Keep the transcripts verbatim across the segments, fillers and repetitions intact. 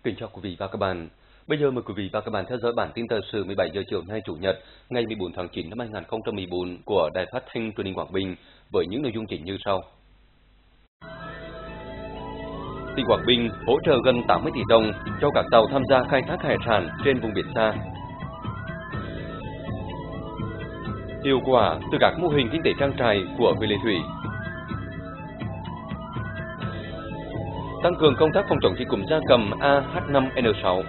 Kính chào quý vị và các bạn. Bây giờ mời quý vị và các bạn theo dõi bản tin thời sự mười bảy giờ chiều nay Chủ nhật, ngày mười bốn tháng chín năm hai nghìn không trăm mười bốn của Đài Phát thanh Truyền hình Quảng Bình với những nội dung chính như sau. Tỉnh Quảng Bình hỗ trợ gần tám mươi tỷ đồng cho các tàu tham gia khai thác hải sản trên vùng biển xa. Hiệu quả từ các mô hình kinh tế trang trại của huyện Lệ Thủy. Tăng cường công tác phòng chống dịch cúm gia cầm A H năm N sáu.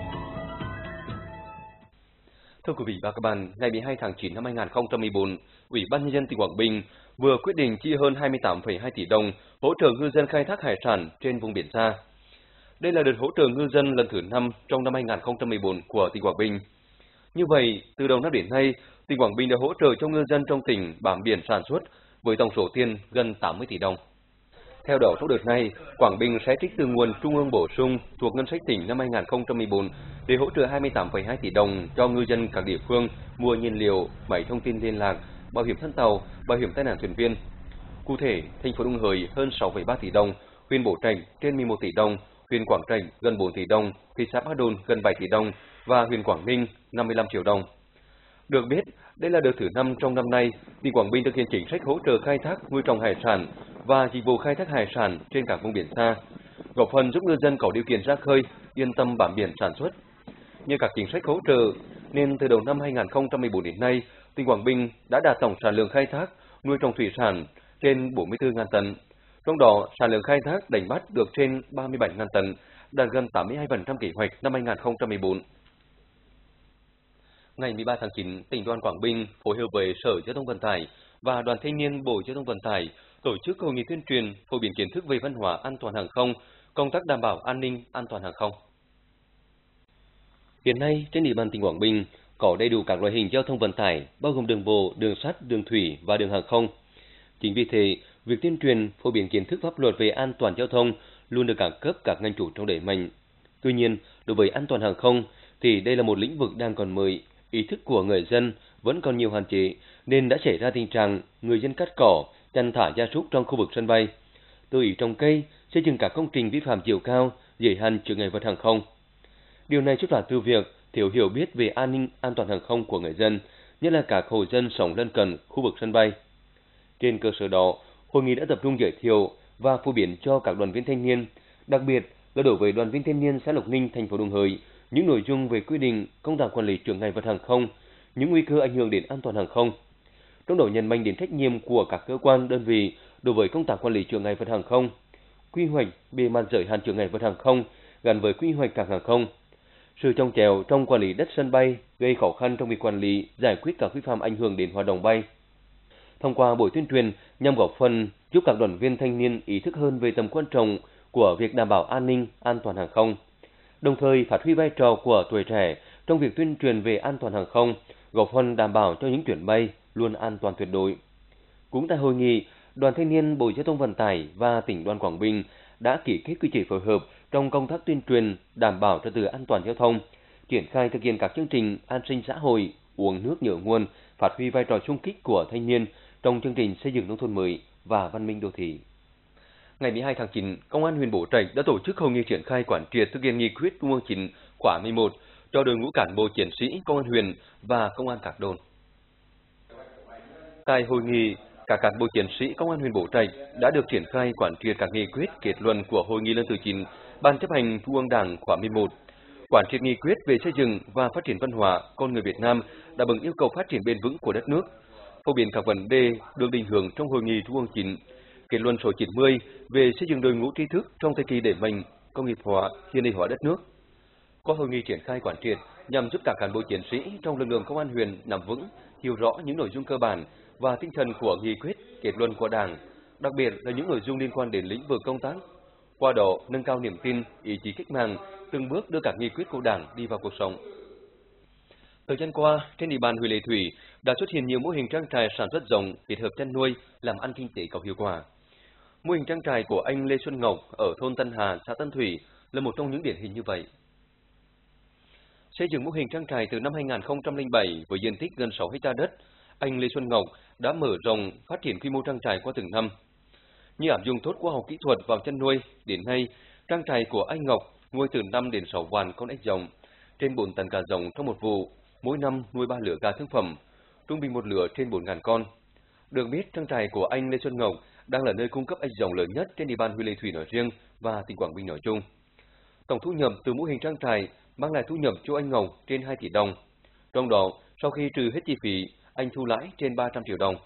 Thưa quý vị và các bạn, ngày mười hai tháng chín năm hai nghìn không trăm mười bốn, Ủy ban nhân dân tỉnh Quảng Bình vừa quyết định chi hơn hai mươi tám phẩy hai tỷ đồng hỗ trợ ngư dân khai thác hải sản trên vùng biển xa. Đây là đợt hỗ trợ ngư dân lần thứ năm trong năm hai nghìn không trăm mười bốn của tỉnh Quảng Bình. Như vậy, từ đầu năm đến nay, tỉnh Quảng Bình đã hỗ trợ cho ngư dân trong tỉnh bám biển sản xuất với tổng số tiền gần tám mươi tỷ đồng. Theo đó, trong đợt này, Quảng Bình sẽ trích từ nguồn trung ương bổ sung thuộc ngân sách tỉnh năm hai nghìn không trăm mười bốn để hỗ trợ hai mươi tám phẩy hai tỷ đồng cho ngư dân các địa phương mua nhiên liệu, máy thông tin liên lạc, bảo hiểm thân tàu, bảo hiểm tai nạn thuyền viên. Cụ thể, thành phố Đông Hới hơn sáu phẩy ba tỷ đồng, huyện Bố Trạch trên mười một tỷ đồng, huyện Quảng Trạch gần bốn tỷ đồng, thị xã Ba Đồn gần bảy tỷ đồng và huyện Quảng Ninh năm mươi lăm triệu đồng. Được biết, đây là đợt thứ năm trong năm nay, tỉnh Quảng Bình thực hiện chính sách hỗ trợ khai thác nuôi trồng hải sản và dịch vụ khai thác hải sản trên các vùng biển xa, góp phần giúp ngư dân có điều kiện ra khơi, yên tâm bám biển sản xuất. Nhờ các chính sách hỗ trợ, nên từ đầu năm hai nghìn không trăm mười bốn đến nay, tỉnh Quảng Bình đã đạt tổng sản lượng khai thác nuôi trồng thủy sản trên bốn mươi tư nghìn tấn. Trong đó, sản lượng khai thác đánh bắt được trên ba mươi bảy nghìn tấn, đạt gần tám mươi hai phần trăm kế hoạch năm hai nghìn không trăm mười bốn. Ngày mười ba tháng chín, tỉnh đoàn Quảng Bình phối hợp với Sở Giao thông Vận tải và Đoàn Thanh niên Bộ Giao thông Vận tải tổ chức hội nghị tuyên truyền phổ biến kiến thức về văn hóa an toàn hàng không, công tác đảm bảo an ninh an toàn hàng không. Hiện nay, trên địa bàn tỉnh Quảng Bình có đầy đủ các loại hình giao thông vận tải, bao gồm đường bộ, đường sắt, đường thủy và đường hàng không. Chính vì thế, việc tuyên truyền phổ biến kiến thức pháp luật về an toàn giao thông luôn được các cấp các ngành chủ trong đẩy mạnh. Tuy nhiên, đối với an toàn hàng không thì đây là một lĩnh vực đang còn mới, ý thức của người dân vẫn còn nhiều hạn chế nên đã xảy ra tình trạng người dân cắt cỏ, chăn thả gia súc trong khu vực sân bay, tự ý trồng cây, xây dựng các công trình vi phạm chiều cao, giới hạn chướng ngại vật hàng không. Điều này xuất phát từ việc thiếu hiểu biết về an ninh an toàn hàng không của người dân, nhất là các hộ dân sống lân cận khu vực sân bay. Trên cơ sở đó, hội nghị đã tập trung giới thiệu và phổ biến cho các đoàn viên thanh niên, đặc biệt là đối với đoàn viên thanh niên xã Lộc Ninh, thành phố Đông Hới, những nội dung về quy định công tác quản lý chướng ngại vật hàng không, những nguy cơ ảnh hưởng đến an toàn hàng không. Trong đó nhấn mạnh đến trách nhiệm của các cơ quan đơn vị đối với công tác quản lý chướng ngại vật hàng không, quy hoạch bề mặt giới hạn chướng ngại vật hàng không gắn với quy hoạch cảng hàng không, sự chồng chéo trong quản lý đất sân bay gây khó khăn trong việc quản lý, giải quyết các vi phạm ảnh hưởng đến hoạt động bay. Thông qua buổi tuyên truyền nhằm góp phần giúp các đoàn viên thanh niên ý thức hơn về tầm quan trọng của việc đảm bảo an ninh an toàn hàng không, đồng thời phát huy vai trò của tuổi trẻ trong việc tuyên truyền về an toàn hàng không, góp phần đảm bảo cho những chuyến bay luôn an toàn tuyệt đối. Cũng tại hội nghị, Đoàn Thanh niên Bộ Giao thông Vận tải và tỉnh đoàn Quảng Bình đã ký kết quy chế phối hợp trong công tác tuyên truyền đảm bảo trật tự an toàn giao thông, triển khai thực hiện các chương trình an sinh xã hội, uống nước nhớ nguồn, phát huy vai trò xung kích của thanh niên trong chương trình xây dựng nông thôn mới và văn minh đô thị. Ngày mười hai tháng chín, Công an huyện Bố Trạch đã tổ chức hội nghị triển khai quán triệt thực hiện nghị quyết Trung ương chín khóa mười một cho đội ngũ cán bộ chiến sĩ Công an huyện và Công an các đồn. Tại hội nghị, các cán bộ chiến sĩ Công an huyện Bố Trạch đã được triển khai quán triệt các nghị quyết kết luận của hội nghị lần thứ chín Ban chấp hành Trung ương Đảng khóa mười một. Quán triệt nghị quyết về xây dựng và phát triển văn hóa con người Việt Nam đáp ứng yêu cầu phát triển bền vững của đất nước, phổ biến các vấn đề được định hướng trong hội nghị Trung ương chín. Kết luận số chín mươi về xây dựng đội ngũ trí thức trong thời kỳ đẩy mạnh công nghiệp hóa, hiện đại hóa đất nước. Qua hội nghị triển khai quán triệt nhằm giúp các cán bộ chiến sĩ trong lực lượng công an huyện nắm vững, hiểu rõ những nội dung cơ bản và tinh thần của nghị quyết, kết luận của Đảng, đặc biệt là những nội dung liên quan đến lĩnh vực công tác. Qua đó nâng cao niềm tin, ý chí cách mạng, từng bước đưa các nghị quyết của Đảng đi vào cuộc sống. Thời gian qua, trên địa bàn huyện Lệ Thủy đã xuất hiện nhiều mô hình trang trại sản xuất rộng kết hợp chăn nuôi làm ăn kinh tế có hiệu quả. Mô hình trang trại của anh Lê Xuân Ngọc ở thôn Tân Hà, xã Tân Thủy là một trong những điển hình như vậy. Xây dựng mô hình trang trại từ năm hai nghìn không trăm lẻ bảy với diện tích gần sáu héc ta đất, anh Lê Xuân Ngọc đã mở rộng phát triển quy mô trang trại qua từng năm. Như áp dụng tốt khoa học kỹ thuật vào chăn nuôi, đến nay trang trại của anh Ngọc nuôi từ năm đến sáu vạn con ếch rồng, trên bốn tấn cá rồng trong một vụ, mỗi năm nuôi ba lứa gà thương phẩm, trung bình một lứa trên bốn nghìn con. Được biết, trang trại của anh Lê Xuân Ngọc đang là nơi cung cấp ếch rồng lớn nhất trên địa bàn huyện Lệ Thủy nói riêng và tỉnh Quảng Bình nói chung. Tổng thu nhập từ mô hình trang trại mang lại thu nhập cho anh Ngọc trên hai tỷ đồng. Trong đó, sau khi trừ hết chi phí, anh thu lãi trên ba trăm triệu đồng.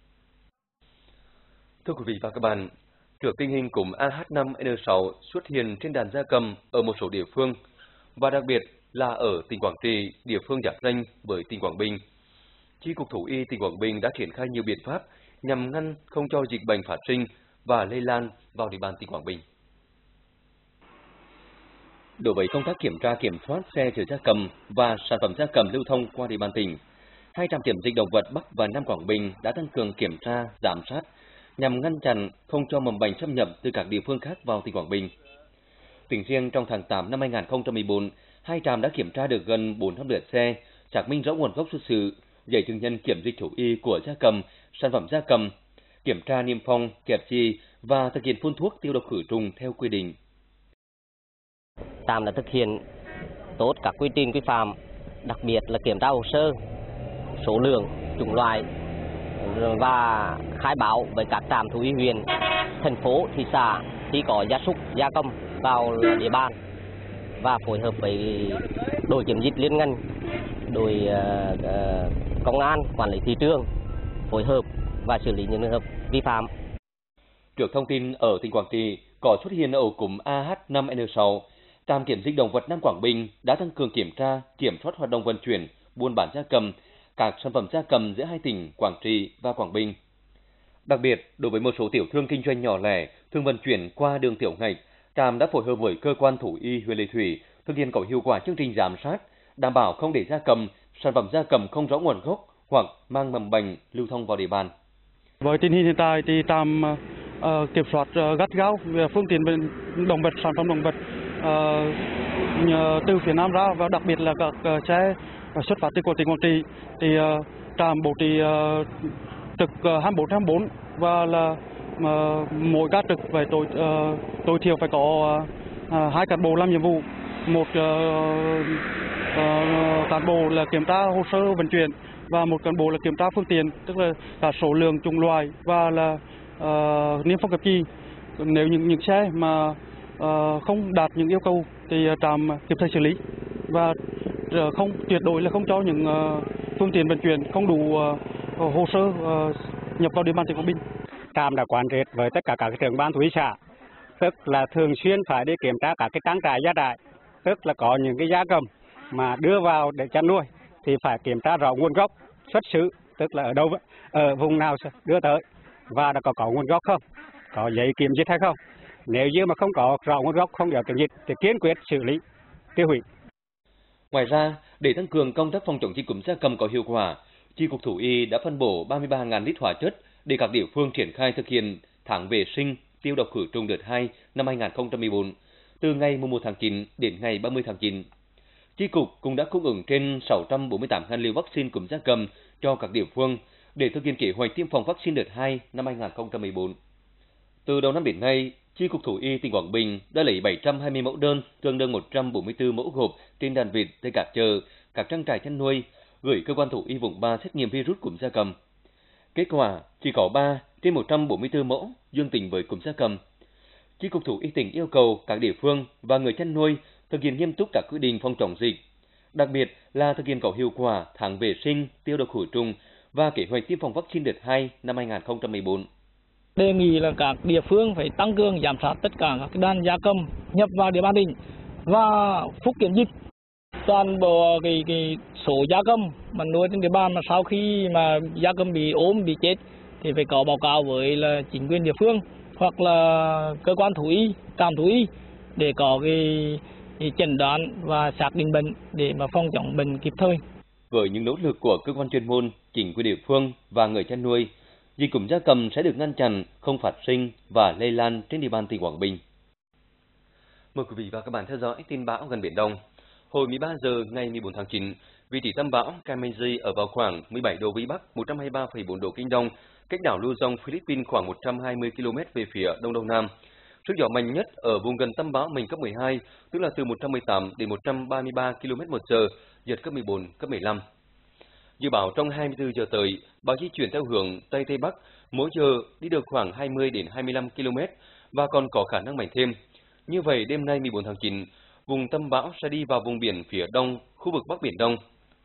Thưa quý vị và các bạn, trước tình hình cúm A H năm N sáu xuất hiện trên đàn gia cầm ở một số địa phương, và đặc biệt là ở tỉnh Quảng Trị, địa phương giáp ranh với tỉnh Quảng Bình, Chi cục Thú y tỉnh Quảng Bình đã triển khai nhiều biện pháp nhằm ngăn không cho dịch bệnh phát sinh và lây lan vào địa bàn tỉnh Quảng Bình. Đối với công tác kiểm tra kiểm soát xe chở gia cầm và sản phẩm gia cầm lưu thông qua địa bàn tỉnh, hai trạm kiểm dịch động vật Bắc và Nam Quảng Bình đã tăng cường kiểm tra, giám sát nhằm ngăn chặn không cho mầm bệnh xâm nhập từ các địa phương khác vào tỉnh Quảng Bình. Tính riêng trong tháng tám năm hai nghìn không trăm mười bốn, hai trạm đã kiểm tra được gần bốn trăm lượt xe, xác minh rõ nguồn gốc xuất xứ, giấy chứng nhận kiểm dịch thú y của gia cầm, sản phẩm gia cầm, kiểm tra niêm phong, kẹp chi và thực hiện phun thuốc tiêu độc khử trùng theo quy định. Trạm đã thực hiện tốt các quy trình quy phạm, đặc biệt là kiểm tra hồ sơ, số lượng, chủng loại và khai báo với các trạm thú y huyện, thành phố, thị xã khi có gia súc, gia cầm vào địa bàn, và phối hợp với đội kiểm dịch liên ngành, đội uh, uh, công an, quản lý thị trường phối hợp và xử lý những trường hợp vi phạm. Trước thông tin ở tỉnh Quảng Trị có xuất hiện ổ cúm A H năm N sáu, trạm kiểm dịch động vật Nam Quảng Bình đã tăng cường kiểm tra, kiểm soát hoạt động vận chuyển, buôn bán gia cầm, các sản phẩm gia cầm giữa hai tỉnh Quảng Trị và Quảng Bình. Đặc biệt, đối với một số tiểu thương kinh doanh nhỏ lẻ thường vận chuyển qua đường tiểu ngạch, trạm đã phối hợp với cơ quan thú y huyện Lệ Thủy thực hiện có hiệu quả chương trình giám sát, đảm bảo không để gia cầm, sản phẩm gia cầm không rõ nguồn gốc hoặc mang mầm bệnh lưu thông vào địa bàn. Với tình hình hiện tại thì trạm uh, kiểm soát uh, gắt gao về phương tiện động vật, sản phẩm động vật uh, từ phía Nam ra, và đặc biệt là các uh, xe xuất phát từ của tỉnh Quảng Trị thì uh, trạm bố trí uh, trực uh, hai mươi bốn trên hai mươi bốn, và là uh, mỗi ca trực phải tối uh, tối thiểu phải có uh, uh, hai cán bộ làm nhiệm vụ, một uh, uh, cán bộ là kiểm tra hồ sơ vận chuyển và một cán bộ là kiểm tra phương tiện, tức là cả số lượng, chủng loại và là uh, niêm phong kẹp chi. Nếu những những xe mà uh, không đạt những yêu cầu thì trạm kịp thời xử lý, và uh, không tuyệt đối là không cho những uh, phương tiện vận chuyển không đủ uh, hồ sơ uh, nhập vào địa bàn tỉnh Quảng Bình. Trạm đã quán triệt với tất cả các trưởng ban thú y xã, tức là thường xuyên phải đi kiểm tra các cái trang trại gia trại, tức là có những cái gia cầm mà đưa vào để chăn nuôi thì phải kiểm tra rõ nguồn gốc xuất xứ, tức là ở đâu, ở vùng nào đưa tới, và đã có có nguồn gốc không, có giấy kiểm dịch hay không. Nếu như mà không có rõ nguồn gốc, không có kiểm dịch thì kiên quyết xử lý, tiêu hủy. Ngoài ra, để tăng cường công tác phòng chống dịch cúm gia cầm có hiệu quả, Chi cục Thú y đã phân bổ ba mươi ba nghìn lít hóa chất để các địa phương triển khai thực hiện tháng vệ sinh tiêu độc khử trùng đợt hai năm hai nghìn không trăm mười bốn, từ ngày mùng một tháng chín đến ngày ba mươi tháng chín. Chi cục cũng đã cung ứng trên sáu trăm bốn mươi tám nghìn liều vaccine cúm gia cầm cho các địa phương để thực hiện kế hoạch tiêm phòng vaccine đợt hai năm hai nghìn không trăm mười bốn. Từ đầu năm đến nay, Chi cục Thú y tỉnh Quảng Bình đã lấy bảy trăm hai mươi mẫu đơn, tương đương một trăm bốn mươi tư mẫu gộp trên đàn vịt tại các chợ, các trang trại chăn nuôi, gửi cơ quan thú y vùng ba xét nghiệm virus cúm gia cầm. Kết quả chỉ có ba trên một trăm bốn mươi tư mẫu dương tính với cúm gia cầm. Chi cục Thú y tỉnh yêu cầu các địa phương và người chăn nuôi thực hiện nghiêm túc các quy định phòng chống dịch, đặc biệt là thực hiện có hiệu quả tháng vệ sinh tiêu độc khử trùng và kế hoạch tiêm phòng vaccine đợt hai năm hai nghìn không trăm mười bốn. Đề nghị là các địa phương phải tăng cường giám sát tất cả các đàn gia cầm nhập vào địa bàn tỉnh và phúc kiểm dịch. Toàn bộ cái, cái số gia cầm mà nuôi trên địa bàn mà sau khi mà gia cầm bị ốm, bị chết thì phải có báo cáo với là chính quyền địa phương hoặc là cơ quan thú y, trạm thú y để có cái, cái chẩn đoán và xác định bệnh để mà phòng chống bệnh kịp thời. Với những nỗ lực của cơ quan chuyên môn, chính quyền địa phương và người chăn nuôi, dịch cúm gia cầm sẽ được ngăn chặn, không phát sinh và lây lan trên địa bàn tỉnh Quảng Bình. Mời quý vị và các bạn theo dõi tin bão gần Biển Đông. Hồi mười ba giờ ngày mười bốn tháng chín, vị trí tâm bão Kamaji ở vào khoảng mười bảy độ vĩ Bắc, một trăm hai mươi ba phẩy bốn độ Kinh Đông, cách đảo Luzon, Philippines khoảng một trăm hai mươi ki lô mét về phía đông đông nam. Sức gió mạnh nhất ở vùng gần tâm bão mạnh cấp mười hai, tức là từ một trăm mười tám đến một trăm ba mươi ba ki lô mét một giờ, giật cấp mười bốn, cấp mười lăm. Dự báo trong hai mươi tư giờ tới, bão di chuyển theo hướng Tây Tây Bắc, mỗi giờ đi được khoảng hai mươi đến hai mươi lăm ki lô mét và còn có khả năng mạnh thêm. Như vậy, đêm nay mười bốn tháng chín, vùng tâm bão sẽ đi vào vùng biển phía đông, khu vực Bắc Biển Đông.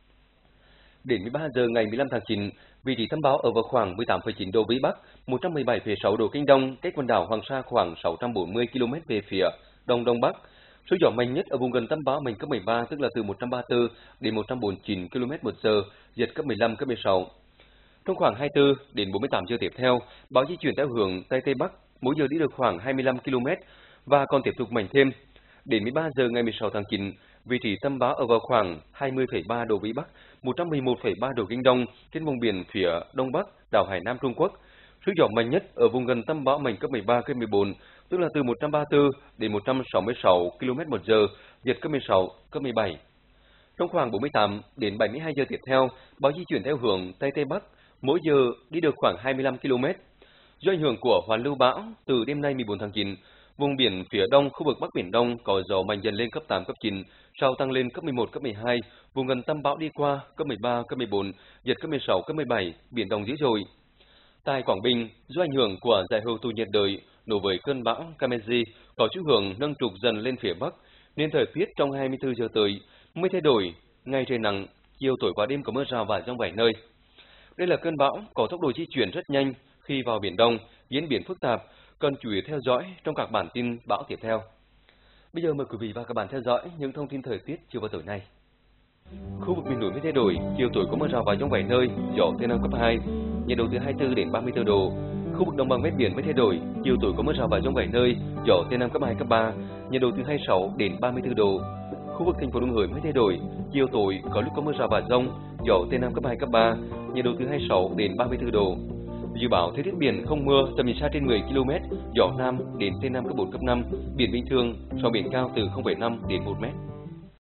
Đến mười ba giờ ngày mười lăm tháng chín, vị trí tâm bão ở vào khoảng mười tám phẩy chín độ Vĩ Bắc, một trăm mười bảy phẩy sáu độ Kinh Đông, cách quần đảo Hoàng Sa khoảng sáu trăm bốn mươi ki lô mét về phía đông đông bắc. Sức gió mạnh nhất ở vùng gần tâm bão mạnh cấp mười ba, tức là từ một trăm ba mươi tư đến một trăm bốn mươi chín ki lô mét một giờ, giật cấp mười lăm, cấp mười sáu. Trong khoảng hai mươi tư đến bốn mươi tám giờ tiếp theo, bão di chuyển theo hướng Tây Tây Bắc, mỗi giờ đi được khoảng hai mươi lăm ki lô mét và còn tiếp tục mạnh thêm. Đến mười ba giờ ngày mười sáu tháng chín, vị trí tâm bão ở vào khoảng hai mươi phẩy ba độ Vĩ Bắc, một trăm mười một phẩy ba độ Kinh Đông, trên vùng biển phía đông bắc đảo Hải Nam Trung Quốc. Sức gió mạnh nhất ở vùng gần tâm bão mạnh cấp mười ba, cấp mười bốn, tức là từ một trăm ba mươi tư đến một trăm sáu mươi sáu ki lô mét một giờ, giật cấp mười sáu, cấp mười bảy. Trong khoảng bốn mươi tám đến bảy mươi hai giờ tiếp theo, bão di chuyển theo hướng Tây Tây Bắc, mỗi giờ đi được khoảng hai mươi lăm ki lô mét. Do ảnh hưởng của hoàn lưu bão, từ đêm nay mười bốn tháng chín, vùng biển phía đông khu vực Bắc Biển Đông có gió mạnh dần lên cấp tám, cấp chín, sau tăng lên cấp mười một, cấp mười hai, vùng gần tâm bão đi qua cấp mười ba, cấp mười bốn, giật cấp mười sáu, cấp mười bảy, biển động dữ dội. Tại Quảng Bình, do ảnh hưởng của giải hội tụ nhiệt đới nối với cơn bão Kameji có xu hướng nâng trục dần lên phía bắc, nên thời tiết trong hai mươi tư giờ tới mây thay đổi, ngày trời nắng, chiều tối và đêm có mưa rào và dông vài nơi. Đây là cơn bão có tốc độ di chuyển rất nhanh khi vào Biển Đông, diễn biến phức tạp, cần chú ý theo dõi trong các bản tin bão tiếp theo. Bây giờ mời quý vị và các bạn theo dõi những thông tin thời tiết chiều và tối nay. Khu vực miền núi mây thay đổi, chiều tối có mưa rào và dông vài nơi, gió tây nam cấp hai, nhiệt độ từ hai mươi tư đến ba mươi tư độ. Khu vực đồng bằng ven biển mây thay đổi, chiều tối có mưa rào và dông vài nơi, gió tây nam cấp hai, cấp ba, nhiệt độ từ hai mươi sáu đến ba mươi tư độ. Khu vực thành phố Đồng Hới mây thay đổi, chiều tối có lúc có mưa rào và dông, gió tây nam cấp hai, cấp ba, nhiệt độ từ hai mươi sáu đến ba mươi tư độ. Dự báo thời tiết biển không mưa, tầm nhìn xa trên mười ki lô mét, gió nam đến tây nam cấp bốn, cấp năm, biển bình thường, sóng biển cao từ không phẩy năm đến một mét.